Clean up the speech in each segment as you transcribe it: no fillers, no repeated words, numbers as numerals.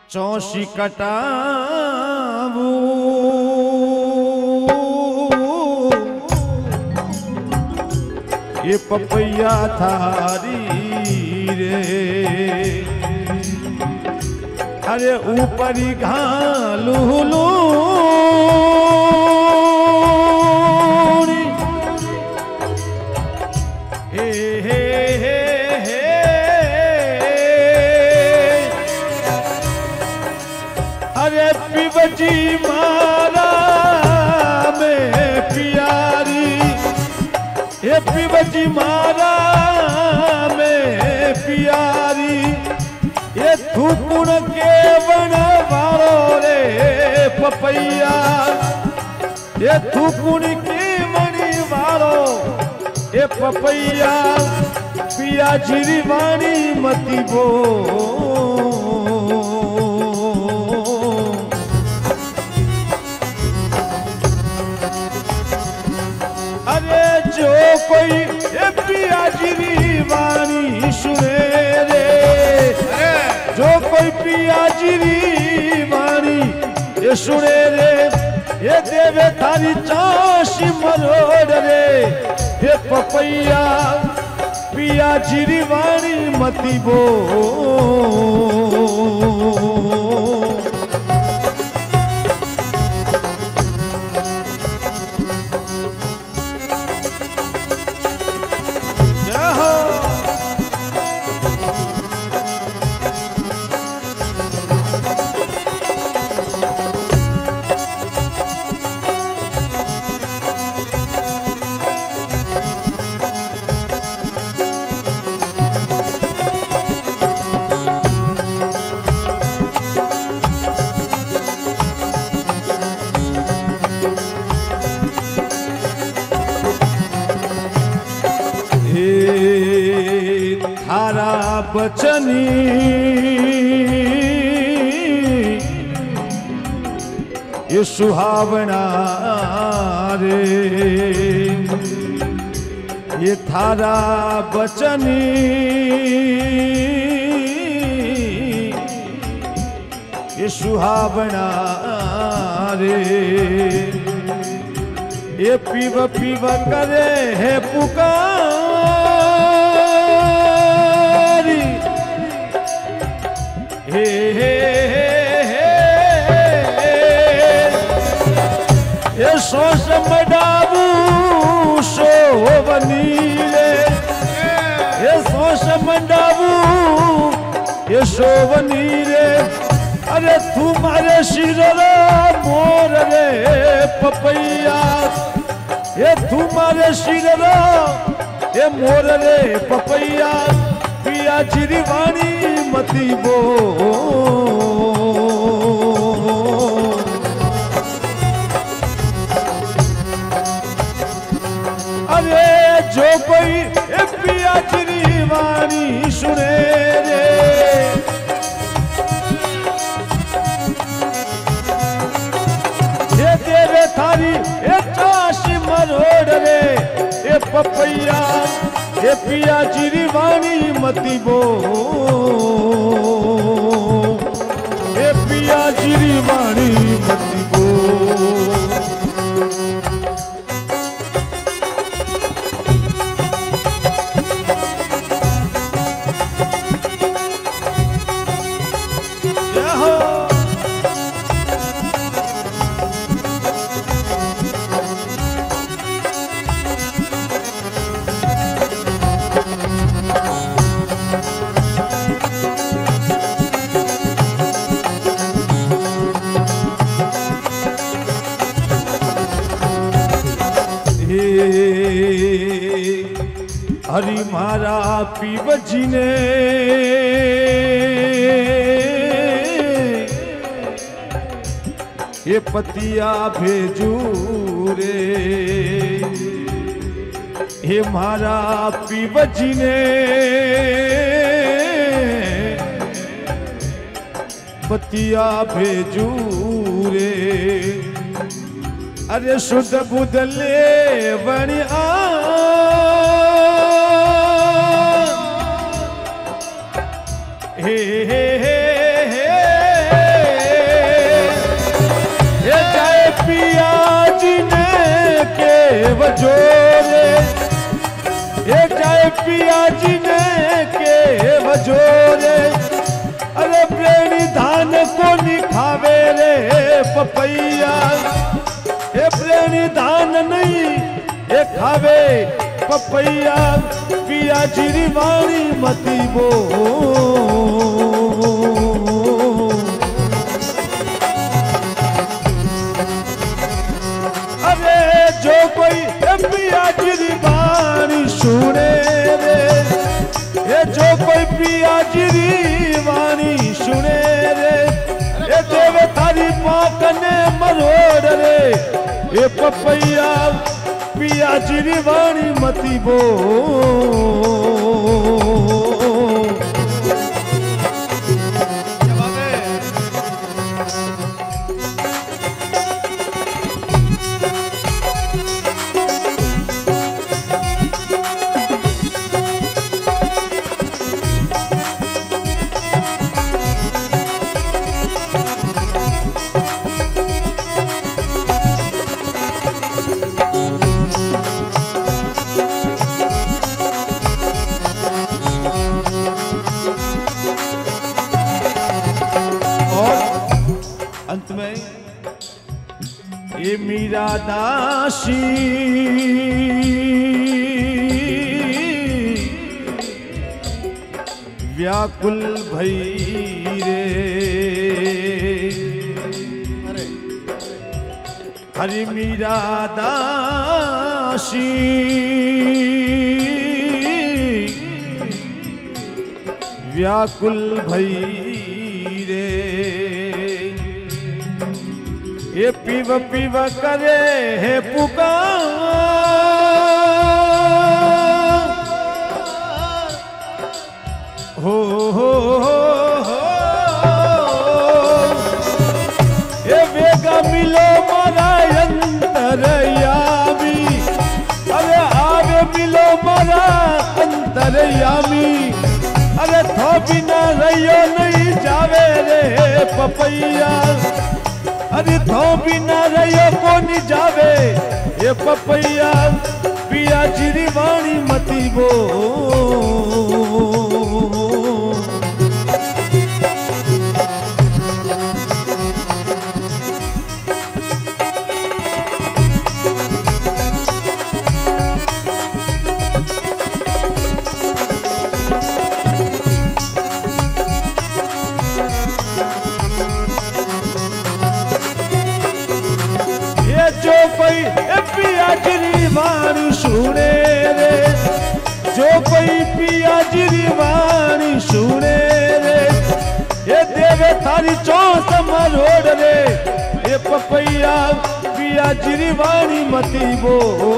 चौसी कटावू ये पपैया थारी रे अरे ऊपरी घालू पिबजी मारा में प्यारी ये पिबजी मारा में प्यारी ये थूकुण के बन वालो रे पपैया ये थूकुण के मणि वालो ये पपैया पिया जीरी वाणी मती बो जो कोई ये पिया जीरी वाणी सुने रे जो कोई पिया जीरी वाणी ये सुने रे ये देवे थारी चाशी मरोड़ रे ये पपैया पिया जीरी वाणी मती बो थारा बचनी ये सुहावना रे ये थारा बचनी ये सुहावना रे ये पीव पीव करे है पुकारी हे हे ये सोस मडाबू शोभनी रे ये सोस मडाबू ये शोभनी रे अरे तुम्हारे शिरो मोर रे पपैया ये तुम्हारे शिरो ये मोर रे पपैया पिया जीरी वाणी मती बो अरे जो कोई ये पिया जीरी वाणी सुने रे ये देवे थारी ये चाशी मरोड़ रे ये पपैया ये पिया जीरी वाणी मती बो ये पिया जीरी वाणी मती बो हरि मारा पीवजी ने ये पतिया भेजू रे हे मारा पीवजी ने पतिया भेजू रे अरे शुद्ध बुद्ध ले बनी हे हे हे हे वजो रे ये जाए पिया जी ने के वजो रे अरे प्रेणी धान को निखावे रे पपैया ये प्रेणी धान नहीं ये खावे पपैया पिया जी वाणी मती बो अरे जो कोई पिया जी वाणी सुने रे ये जो कोई पिया जी वाणी सुने रे ये देवे थारी पाक ने मरोड़ रे ये पपैया पिया जी वाणी मती बो अंत में ये मीरा दासी व्याकुल भई रे हरि मीरा दासी व्याकुल भई रे ये पीव पीव करे है पुकार हो ये वेगा मिलो मारा अंतरयामी अरे आवे मिलो मारा अंतरयामी अरे थो बिना रहियो नहीं जावे रे पपैया अरे थो बिना रहियो कोनी जावे ये पपैया पिया जी वाणी मती बो जो कोई पिया जी वाणी सुने रे जो कोई पिया जी वाणी सुने रे ये देवे थारी चौस मरोड़ रे ये पपैया पिया जी वाणी मती बो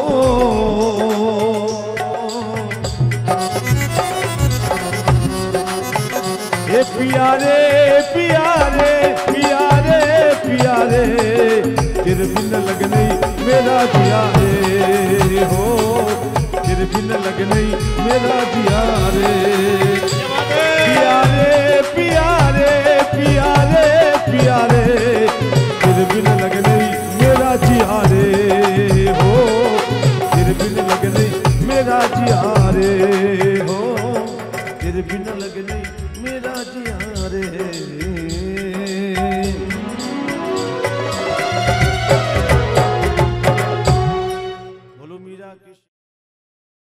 ये प्यारे प्यारे प्यारे प्यारे तेरे बिन लगने मेरा जिया रे हो तेरे बिन लगने मेरा जिया रे प्यारे प्यारे प्यारे प्यारे तेरे बिन लगने मेरा जिया रे हो तेरे बिन लगने मेरा जिया रे हो तेरे बिन लगने मेरा जिया रे।